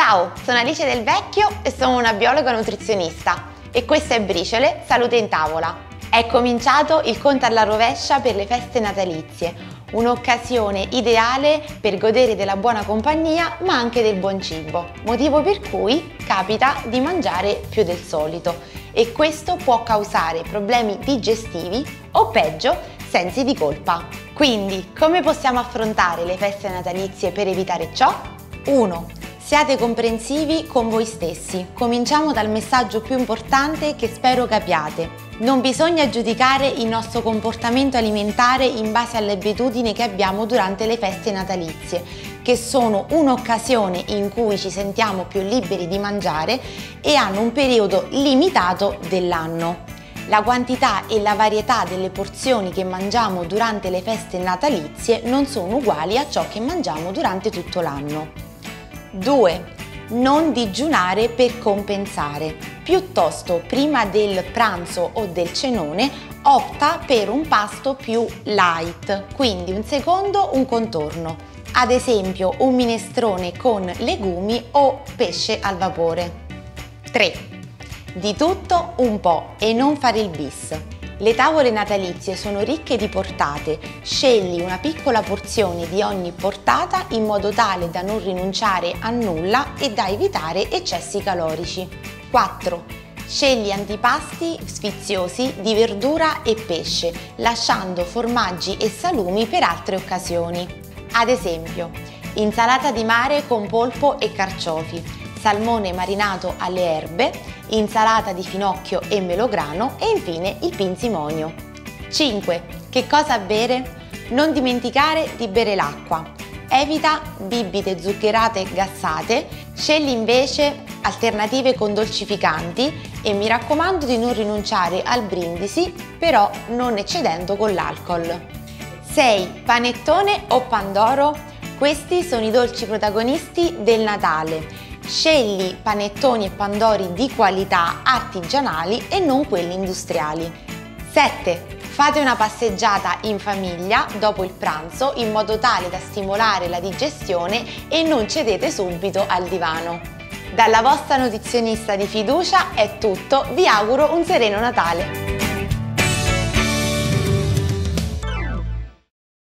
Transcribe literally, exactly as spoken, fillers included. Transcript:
Ciao, sono Alice Del Vecchio e sono una biologa nutrizionista e questa è Briciole, Salute in Tavola. È cominciato il conto alla rovescia per le feste natalizie, un'occasione ideale per godere della buona compagnia ma anche del buon cibo, motivo per cui capita di mangiare più del solito e questo può causare problemi digestivi o peggio sensi di colpa. Quindi come possiamo affrontare le feste natalizie per evitare ciò? uno. Siate comprensivi con voi stessi. Cominciamo dal messaggio più importante che spero capiate. Non bisogna giudicare il nostro comportamento alimentare in base alle abitudini che abbiamo durante le feste natalizie, che sono un'occasione in cui ci sentiamo più liberi di mangiare e hanno un periodo limitato dell'anno. La quantità e la varietà delle porzioni che mangiamo durante le feste natalizie non sono uguali a ciò che mangiamo durante tutto l'anno. due. Non digiunare per compensare. Piuttosto, prima del pranzo o del cenone, opta per un pasto più light, quindi un secondo un contorno. Ad esempio, un minestrone con legumi o pesce al vapore. tre. Di tutto un po' e non fare il bis. Le tavole natalizie sono ricche di portate, scegli una piccola porzione di ogni portata in modo tale da non rinunciare a nulla e da evitare eccessi calorici. quattro. Scegli antipasti sfiziosi di verdura e pesce, lasciando formaggi e salumi per altre occasioni. Ad esempio, insalata di mare con polpo e carciofi, salmone marinato alle erbe, insalata di finocchio e melograno e infine il pinzimonio. cinque. Che cosa bere? Non dimenticare di bere l'acqua. Evita bibite zuccherate e gassate, scegli invece alternative con dolcificanti e mi raccomando di non rinunciare al brindisi, però non eccedendo con l'alcol. sei. Panettone o pandoro? Questi sono i dolci protagonisti del Natale. Scegli panettoni e pandori di qualità artigianali e non quelli industriali. sette. Fate una passeggiata in famiglia dopo il pranzo in modo tale da stimolare la digestione e non cedete subito al divano. Dalla vostra nutrizionista di fiducia è tutto, vi auguro un sereno Natale!